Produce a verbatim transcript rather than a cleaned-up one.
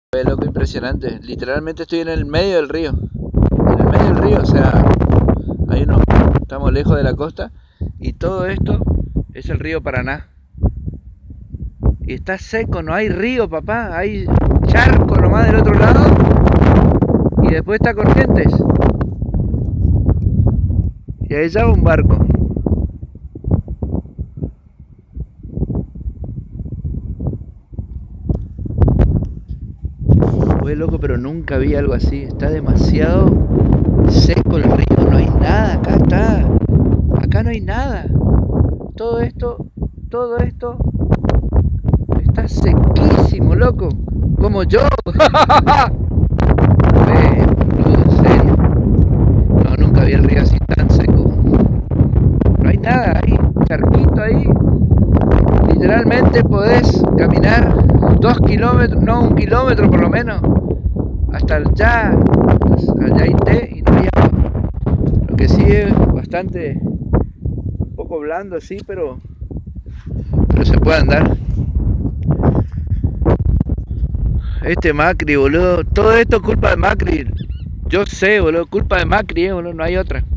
Es loco, impresionante. Literalmente estoy en el medio del río. En el medio del río, o sea, hay unos, estamos lejos de la costa y todo esto es el río Paraná. Y está seco, no hay río, papá, hay charco nomás del otro lado y después está Corrientes. Y ahí ya va un barco. Fue loco, pero nunca vi algo así. Está demasiado seco el río, no hay nada, acá está. Acá no hay nada. Todo esto, todo esto está sequísimo, loco. Como yo. Eh, boludo, en serio. No, nunca vi el río así tan seco. No hay nada, hay charquito ahí. Literalmente podés caminar dos kilómetros, no un kilómetro por lo menos, hasta allá, allá y no hay agua. Lo que sí es bastante, un poco blando, sí, pero, pero se puede andar. Este Macri, boludo, todo esto es culpa de Macri. Yo sé, boludo, culpa de Macri, eh, boludo, no hay otra.